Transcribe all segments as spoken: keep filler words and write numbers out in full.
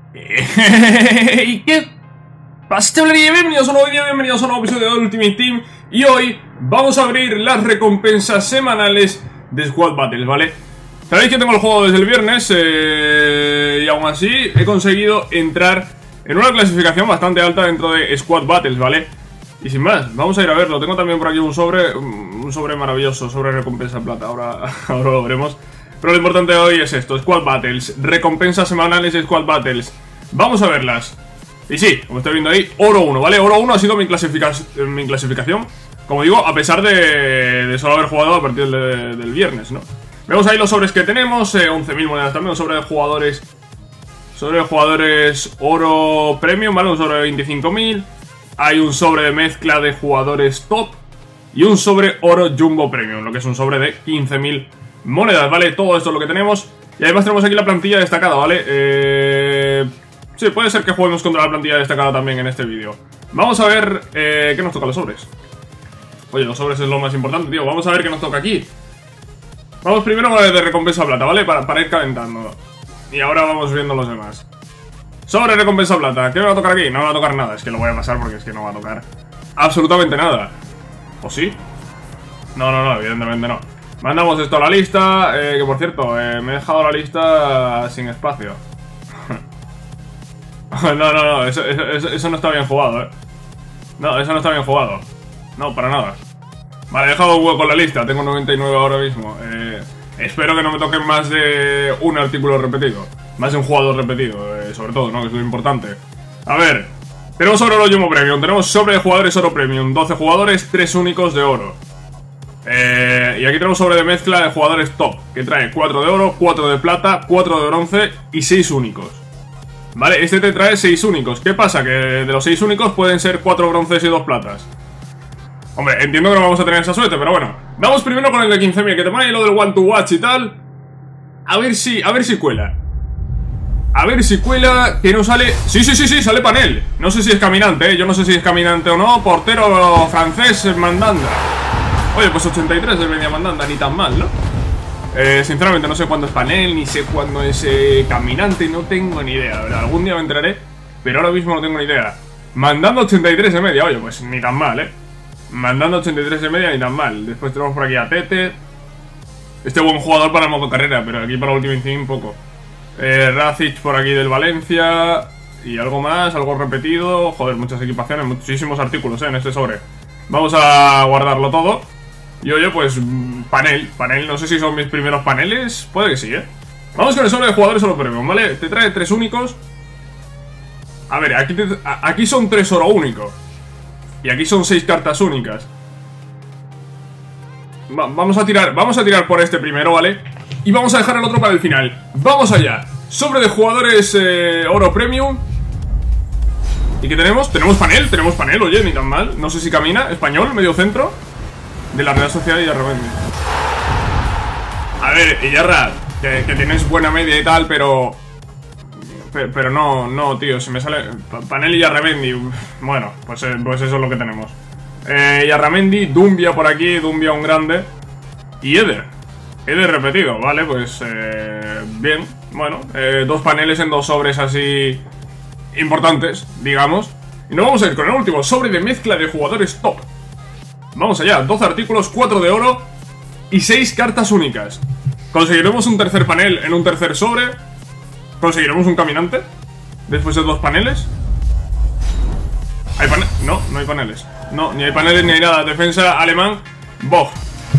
¿Y qué pasa? Bienvenidos a un nuevo vídeo, bienvenidos a un nuevo episodio de Ultimate Team. Y hoy vamos a abrir las recompensas semanales de Squad Battles, ¿vale? Sabéis que tengo el juego desde el viernes eh, y aún así he conseguido entrar en una clasificación bastante alta dentro de Squad Battles, ¿vale? Y sin más, vamos a ir a verlo. Tengo también por aquí un sobre, un sobre maravilloso, sobre recompensa plata, ahora, ahora lo veremos. Pero lo importante de hoy es esto, Squad Battles, recompensas semanales de Squad Battles. Vamos a verlas. Y sí, como estoy viendo ahí, oro uno, ¿vale? Oro uno ha sido mi, clasifica mi clasificación. Como digo, a pesar de, de solo haber jugado a partir de, del viernes, ¿no? Vemos ahí los sobres que tenemos, eh, once mil monedas también, un sobre de jugadores. Sobre de jugadores oro premium, ¿vale? Un sobre de veinticinco mil. Hay un sobre de mezcla de jugadores top. Y un sobre oro jumbo premium, lo que es un sobre de quince mil monedas, ¿vale? Todo esto es lo que tenemos. Y además tenemos aquí la plantilla destacada, ¿vale? Eh... Sí, puede ser que juguemos contra la plantilla destacada también en este vídeo. Vamos a ver eh, qué nos toca los sobres. Oye, los sobres es lo más importante, tío. Vamos a ver qué nos toca aquí. Vamos primero con el de recompensa plata, ¿vale? Para, para ir calentando. Y ahora vamos viendo los demás. Sobre recompensa plata. ¿Qué me va a tocar aquí? No me va a tocar nada. Es que lo voy a pasar porque es que no va a tocar absolutamente nada. ¿O sí? No, no, no, evidentemente no. Mandamos esto a la lista, eh, que por cierto, eh, me he dejado la lista sin espacio. No, no, no, eso, eso, eso no está bien jugado, eh. No, eso no está bien jugado. No, para nada. Vale, he dejado un hueco en la lista, tengo noventa y nueve ahora mismo. eh, Espero que no me toquen más de un artículo repetido. Más de un jugador repetido, eh, sobre todo, ¿no? Que es lo importante. A ver, tenemos sobre oro Jumbo Premium, tenemos sobre de jugadores oro Premium, doce jugadores, tres únicos de oro. Eh, y aquí tenemos sobre de mezcla de jugadores top, que trae cuatro de oro, cuatro de plata, cuatro de bronce y seis únicos. Vale, este te trae seis únicos. ¿Qué pasa? Que de los seis únicos pueden ser cuatro bronces y dos platas. Hombre, entiendo que no vamos a tener esa suerte, pero bueno. Vamos primero con el de quince mil, que te pone ahí lo del one to watch y tal. A ver si, a ver si cuela. A ver si cuela, que no sale... Sí, sí, sí, sí, sale panel. No sé si es caminante, ¿eh? Yo no sé si es caminante o no. Portero francés, Mandanda. Oye, pues ochenta y tres de media Mandanda, ni tan mal, ¿no? Eh, sinceramente no sé cuándo es panel, ni sé cuándo es eh, caminante, no tengo ni idea, ¿verdad? Algún día me enteraré, pero ahora mismo no tengo ni idea. Mandando ochenta y tres de media, oye, pues ni tan mal, ¿eh? Mandando ochenta y tres de media, ni tan mal. Después tenemos por aquí a Tete. Este buen jugador para el modo carrera, pero aquí para Ultimate Team poco. eh, Racic por aquí del Valencia. Y algo más, algo repetido. Joder, muchas equipaciones, muchísimos artículos, ¿eh? En este sobre. Vamos a guardarlo todo. Y oye, pues, panel, panel, no sé si son mis primeros paneles. Puede que sí, ¿eh? Vamos con el sobre de jugadores oro premium, ¿vale? Te trae tres únicos. A ver, aquí, te, a, aquí son tres oro únicos. Y aquí son seis cartas únicas. Va, Vamos a tirar, vamos a tirar por este primero, ¿vale? Y vamos a dejar el otro para el final. ¡Vamos allá! Sobre de jugadores eh, oro premium. ¿Y qué tenemos? Tenemos panel, tenemos panel, oye, ni tan mal. No sé si camina, español, medio centro. De la Real Sociedad y Iyarramendi. A ver, Iyarra, que, que tienes buena media y tal, pero... Pero, pero no, no, tío, si me sale... Panel Iyarramendi. Bueno, pues, pues eso es lo que tenemos. eh, Iyarramendi, Dumbia por aquí, Dumbia un grande. Y Eder. Eder repetido, vale, pues... Eh, bien, bueno, eh, dos paneles en dos sobres así... importantes, digamos. Y nos vamos a ir con el último sobre de mezcla de jugadores top. Vamos allá, doce artículos, cuatro de oro y seis cartas únicas. ¿Conseguiremos un tercer panel en un tercer sobre? ¿Conseguiremos un caminante? Después de dos paneles. ¿Hay paneles? No, no hay paneles. No, ni hay paneles ni hay nada. Defensa alemán, Bog.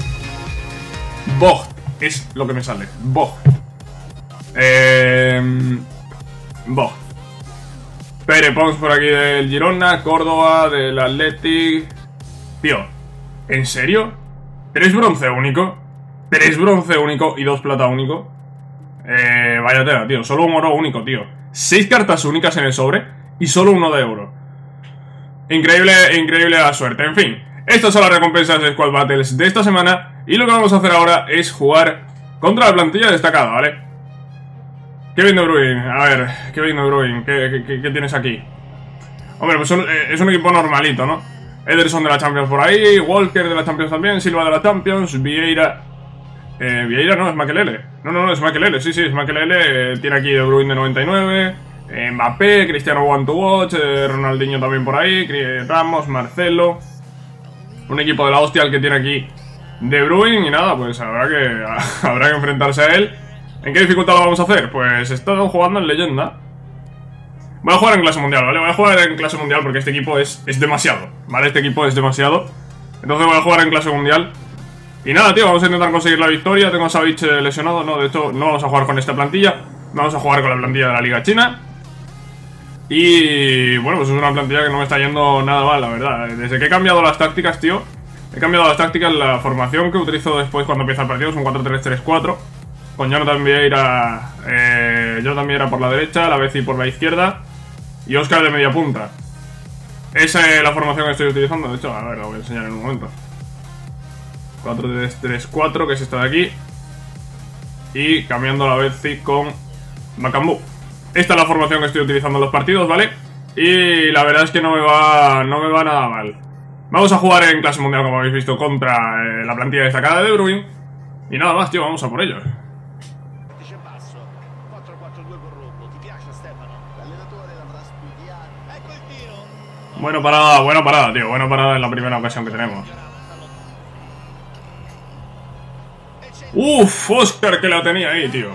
Bog, es lo que me sale. Bog. Eh... Bog. Pere Pons por aquí del Girona, Córdoba, del Athletic. Tío, ¿en serio? ¿Tres bronce único? ¿Tres bronce único y dos plata único? Eh, vaya tela, tío, solo un oro único, tío. Seis cartas únicas en el sobre y solo uno de oro. Increíble, increíble la suerte. En fin, estas son las recompensas de Squad Battles de esta semana. Y lo que vamos a hacer ahora es jugar contra la plantilla destacada, ¿vale? Kevin De Bruyne, a ver, Kevin De Bruyne, ¿qué, qué, qué tienes aquí? Hombre, pues un, eh, es un equipo normalito, ¿no? Ederson de la Champions por ahí, Walker de la Champions también, Silva de la Champions, Vieira... Eh, Vieira no, es Makelele. No, no, no, es Makelele, sí, sí, es Makelele. eh, Tiene aquí De Bruyne de noventa y nueve, eh, Mbappé, Cristiano One to Watch, eh, Ronaldinho también por ahí, Ramos, Marcelo. Un equipo de la hostia el que tiene aquí De Bruyne. Y nada, pues habrá que, habrá que enfrentarse a él. ¿En qué dificultad lo vamos a hacer? Pues estoy jugando en leyenda. Voy a jugar en clase mundial, ¿vale? Voy a jugar en clase mundial porque este equipo es, es demasiado, ¿vale? Este equipo es demasiado. Entonces voy a jugar en clase mundial. Y nada, tío, vamos a intentar conseguir la victoria. Tengo a Savic lesionado, no, de hecho no vamos a jugar con esta plantilla. Vamos a jugar con la plantilla de la Liga China. Y bueno, pues es una plantilla que no me está yendo nada mal, la verdad. Desde que he cambiado las tácticas, tío, he cambiado las tácticas, la formación que utilizo después cuando empieza el partido es un cuatro tres tres cuatro. Con Jonathan Vieira, eh, Jonathan Vieira por la derecha, la Bezi por la izquierda y Óscar de media punta. Esa es la formación que estoy utilizando. De hecho, a ver, la voy a enseñar en un momento. cuatro tres tres cuatro, que es esta de aquí. Y cambiando la Bezi con Bakambu. Esta es la formación que estoy utilizando en los partidos, ¿vale? Y la verdad es que no me va, no me va nada mal. Vamos a jugar en clase mundial, como habéis visto, contra eh, la plantilla destacada de De Bruyne. Y nada más, tío, vamos a por ello. Bueno parada, buena parada, tío. Buena parada en la primera ocasión que tenemos. Uff, Óscar que la tenía ahí, tío.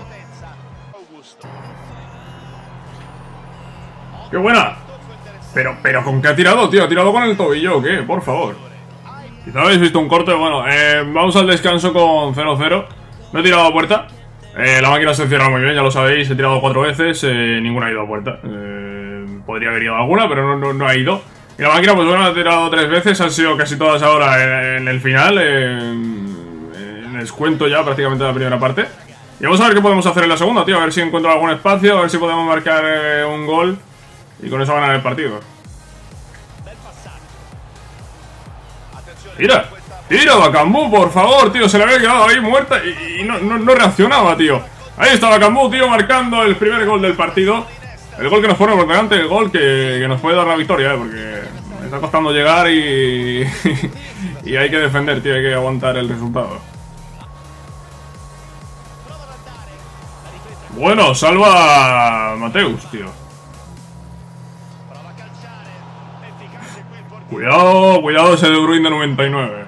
¡Qué buena! Pero, pero, ¿con qué ha tirado, tío? ¿Ha tirado con el tobillo o qué? Por favor. Quizá habéis visto un corte. Bueno, eh, vamos al descanso con cero cero. No he tirado a puerta. Eh, la máquina se cierra muy bien, ya lo sabéis. He tirado cuatro veces, eh, ninguna ha ido a puerta. Eh, podría haber ido alguna, pero no, no, no ha ido. Y la máquina, pues bueno, ha tirado tres veces. Han sido casi todas ahora en, en el final. En, en descuento ya prácticamente de la primera parte. Y vamos a ver qué podemos hacer en la segunda, tío. A ver si encuentro algún espacio, a ver si podemos marcar eh, un gol. Y con eso ganar el partido. Tira, tira Bakambu, por favor, tío. Se le había quedado ahí muerta y, y no, no, no reaccionaba, tío. Ahí está Bakambu, tío, marcando el primer gol del partido. El gol que nos pone por delante, el gol que, que nos puede dar la victoria, eh, porque me está costando llegar y, y hay que defender, tío, hay que aguantar el resultado. Bueno, salva a Mateus, tío. Cuidado, cuidado ese De Bruyne de noventa y nueve.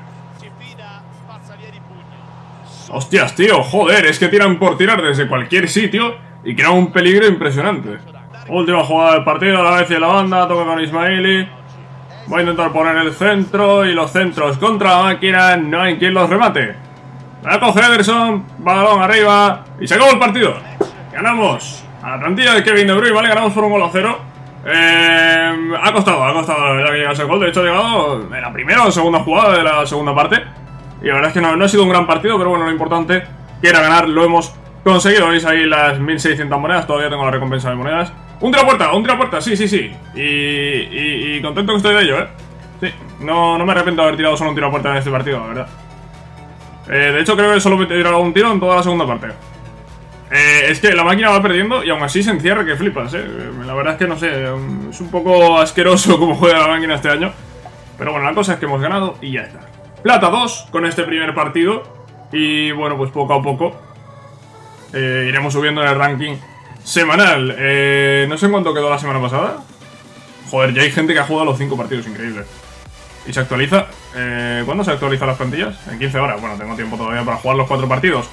Hostias, tío, joder, es que tiran por tirar desde cualquier sitio y crean un peligro impresionante. Última jugada del partido, a la vez y la banda, toca con Ismaili. Voy a intentar poner el centro y los centros contra la máquina, no hay quien los remate. La coge Ederson, balón arriba y se acabó el partido. Ganamos a la plantilla de Kevin De Bruyne, ¿vale? Ganamos por un gol a cero. Eh, ha costado, ha costado la verdad que llegase el gol. De hecho ha llegado en la primera o segunda jugada de la segunda parte. Y la verdad es que no, no ha sido un gran partido, pero bueno, lo importante que era ganar, lo hemos conseguido. Veis ahí las mil seiscientas monedas, todavía tengo la recompensa de monedas. Un tiro a puerta, un tiro a puerta, sí, sí, sí. Y, y, y contento que estoy de ello, eh. Sí, no, no me arrepiento de haber tirado solo un tiro a puerta en este partido, la verdad. Eh, de hecho creo que solo me he tirado un tiro en toda la segunda parte. Eh, es que la máquina va perdiendo y aún así se encierra que flipas, eh. La verdad es que no sé, es un poco asqueroso cómo juega la máquina este año. Pero bueno, la cosa es que hemos ganado y ya está. Plata dos con este primer partido. Y bueno, pues poco a poco eh, iremos subiendo en el ranking semanal. eh, No sé en cuánto quedó la semana pasada. Joder, ya hay gente que ha jugado los cinco partidos, increíble. Y se actualiza, eh, ¿cuándo se actualizan las plantillas? En quince horas, bueno, tengo tiempo todavía para jugar los cuatro partidos.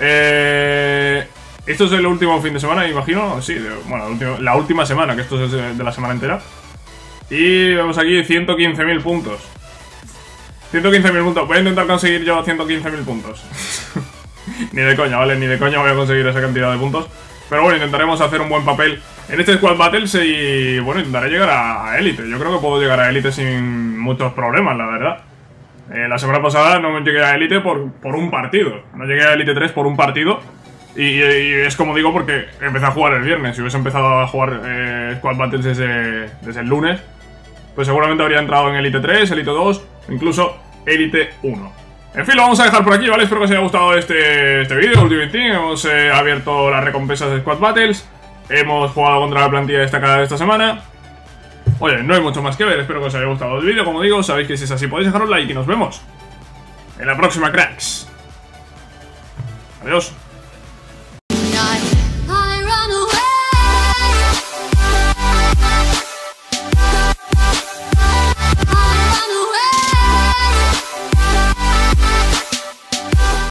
Eh... Esto es el último fin de semana, imagino. Sí, de, bueno, la última, la última semana, que esto es de, de la semana entera. Y vemos aquí ciento quince mil puntos. ciento quince mil puntos. Voy a intentar conseguir yo ciento quince mil puntos. Ni de coña, ¿vale? Ni de coña voy a conseguir esa cantidad de puntos. Pero bueno, intentaremos hacer un buen papel en este Squad Battles y bueno, intentaré llegar a Elite. Yo creo que puedo llegar a Elite sin muchos problemas, la verdad. Eh, la semana pasada no llegué a Elite por, por un partido. No llegué a Elite tres por un partido. Y, y es como digo porque empecé a jugar el viernes. Si hubiese empezado a jugar eh, Squad Battles desde, desde el lunes, pues seguramente habría entrado en Elite tres, Elite dos, incluso Elite uno. En fin, lo vamos a dejar por aquí, ¿vale? Espero que os haya gustado este, este vídeo, Ultimate Team. Hemos eh, abierto las recompensas de Squad Battles. Hemos jugado contra la plantilla destacada de esta semana. Oye, no hay mucho más que ver. Espero que os haya gustado el vídeo. Como digo, sabéis que si es así podéis dejar un like y nos vemos en la próxima, cracks. Adiós.